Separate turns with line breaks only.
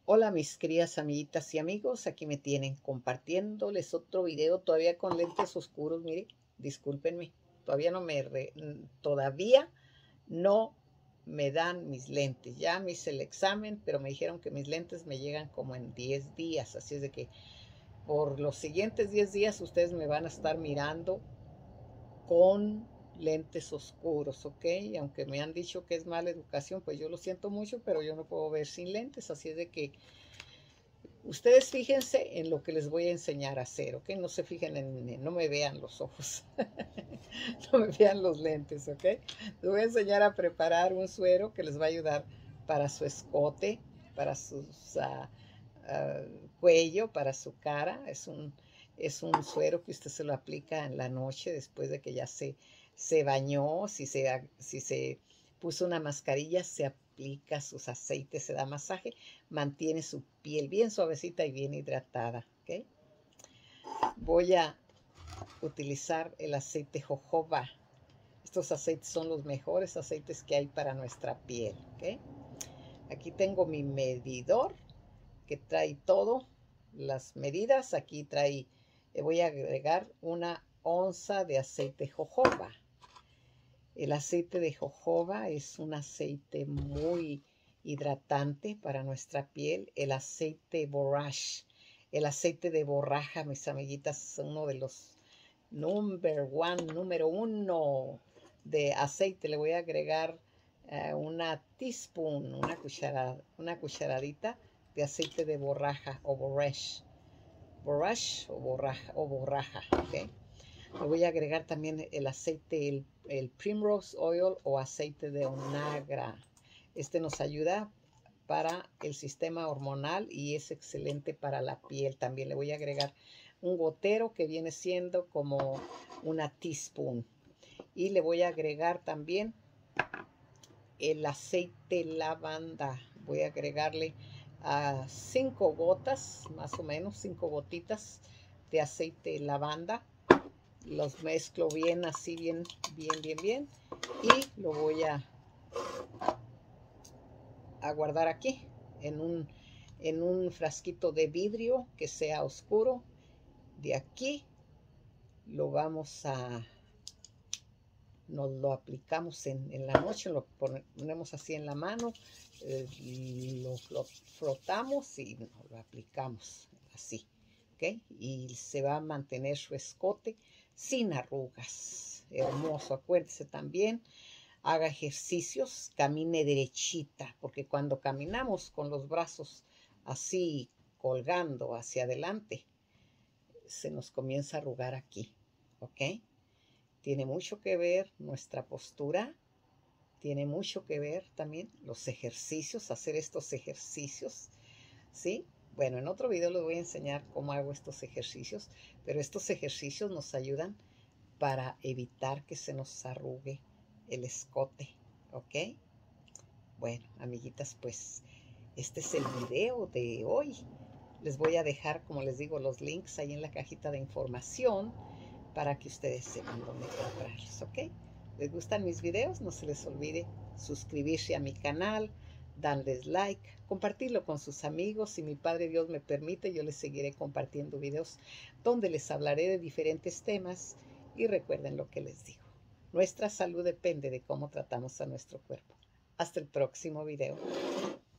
Hola mis queridas amiguitas y amigos, aquí me tienen compartiéndoles otro video todavía con lentes oscuros. Mire, discúlpenme, todavía no me dan mis lentes. Ya me hice el examen, pero me dijeron que mis lentes me llegan como en 10 días, así es de que por los siguientes 10 días ustedes me van a estar mirando con lentes oscuros, ¿ok? Aunque me han dicho que es mala educación, pues yo lo siento mucho, pero yo no puedo ver sin lentes, así es de que ustedes fíjense en lo que les voy a enseñar a hacer, ¿ok? No se fijen no me vean los ojos, no me vean los lentes, ¿ok? Les voy a enseñar a preparar un suero que les va a ayudar para su escote, para su cuello, para su cara. Es un suero que usted se lo aplica en la noche después de que ya se bañó. Si se puso una mascarilla, se aplica sus aceites, se da masaje, mantiene su piel bien suavecita y bien hidratada, ¿ok? Voy a utilizar el aceite jojoba. Estos aceites son los mejores aceites que hay para nuestra piel, ¿ok? Aquí tengo mi medidor que trae todo, las medidas. Aquí voy a agregar 1 onza de aceite jojoba. El aceite de jojoba es un aceite muy hidratante para nuestra piel. El aceite borrash, el aceite de borraja, mis amiguitas, es uno de los número uno de aceite. Le voy a agregar una teaspoon, una cucharadita de aceite de borraja o borrash o borraja, ¿ok? Le voy a agregar también el aceite, el Primrose Oil o aceite de onagra. Este nos ayuda para el sistema hormonal y es excelente para la piel. También le voy a agregar un gotero que viene siendo como una teaspoon. Y le voy a agregar también el aceite lavanda. Voy a agregarle 5 gotas, más o menos 5 gotitas de aceite lavanda. Los mezclo bien, así bien. Y lo voy a guardar aquí en un frasquito de vidrio que sea oscuro. De aquí nos lo aplicamos en la noche, lo ponemos así en la mano, lo frotamos y nos lo aplicamos así, ¿ok? Y se va a mantener su escote sin arrugas. Hermoso. Acuérdese también, haga ejercicios, camine derechita, porque cuando caminamos con los brazos así colgando hacia adelante, se nos comienza a arrugar aquí, ¿ok? Tiene mucho que ver nuestra postura, tiene mucho que ver también los ejercicios, hacer estos ejercicios, ¿sí? Bueno, en otro video les voy a enseñar cómo hago estos ejercicios, pero estos ejercicios nos ayudan para evitar que se nos arrugue el escote, ¿ok? Bueno, amiguitas, pues este es el video de hoy. Les voy a dejar, como les digo, los links ahí en la cajita de información para que ustedes sepan dónde comprarlos, ¿ok? ¿Les gustan mis videos? No se les olvide suscribirse a mi canal, darles like, compartirlo con sus amigos. Si mi Padre Dios me permite, yo les seguiré compartiendo videos donde les hablaré de diferentes temas. Y recuerden lo que les digo. Nuestra salud depende de cómo tratamos a nuestro cuerpo. Hasta el próximo video.